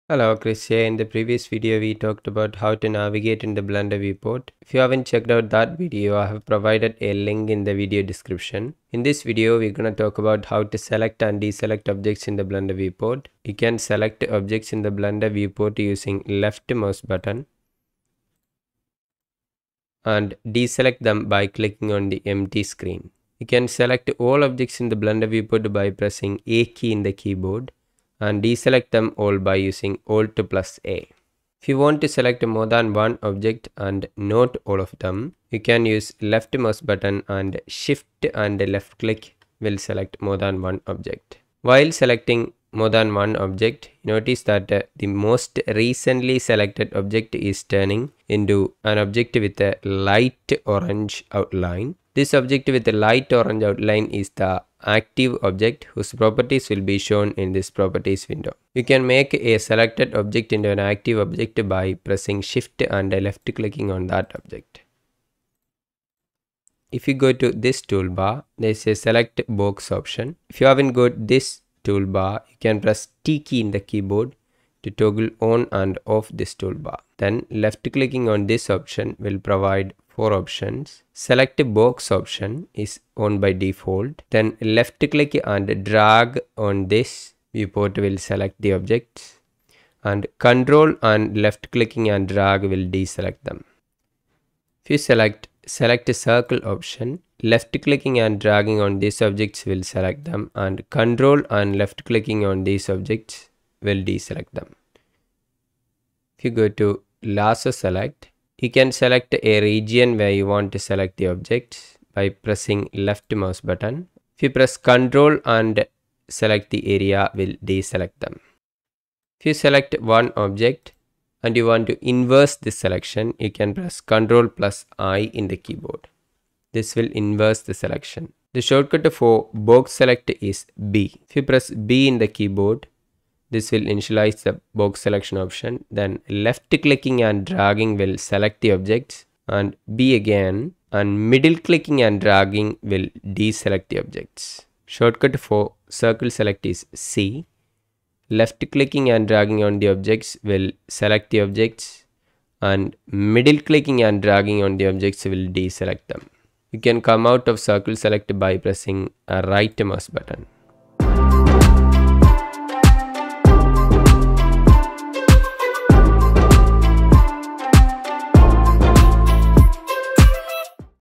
Hello, Chris here. In the previous video, we talked about how to navigate in the Blender viewport. If you haven't checked out that video, I have provided a link in the video description. In this video, we're going to talk about how to select and deselect objects in the Blender viewport. You can select objects in the Blender viewport using left mouse button and deselect them by clicking on the empty screen. You can select all objects in the Blender viewport by pressing A key in the keyboard and deselect them all by using Alt plus A. If you want to select more than one object and not all of them, you can use left mouse button and shift and left click will select more than one object. While selecting more than one object, notice that the most recently selected object is turning into an object with a light orange outline. This object with a light orange outline is the active object whose properties will be shown in this properties window. You can make a selected object into an active object by pressing shift and left clicking on that object. If you go to this toolbar, there is a select box option. If you haven't got this toolbar, you can press T key in the keyboard to toggle on and off this toolbar. Then left clicking on this option will provide 4 options. Select box option is on by default. Then left click and drag on this viewport will select the objects, and control and left clicking and drag will deselect them. If you select circle option, left clicking and dragging on these objects will select them, and control and left clicking on these objects will deselect them. If you go to lasso select, you can select a region where you want to select the objects by pressing left mouse button. If you press Ctrl and select the area, will deselect them. If you select one object and you want to inverse this selection, you can press Ctrl plus I in the keyboard. This will inverse the selection. The shortcut for box select is B. If you press B in the keyboard, this will initialize the box selection option. Then left clicking and dragging will select the objects, and B again, and middle clicking and dragging will deselect the objects. Shortcut for circle select is C. Left clicking and dragging on the objects will select the objects, and middle clicking and dragging on the objects will deselect them. You can come out of circle select by pressing a right mouse button.